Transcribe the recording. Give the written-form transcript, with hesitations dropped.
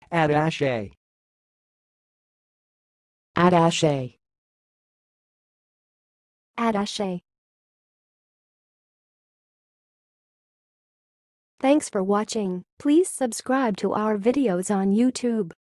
attaché, attaché, attaché. Thanks for watching. Please subscribe to our videos on YouTube.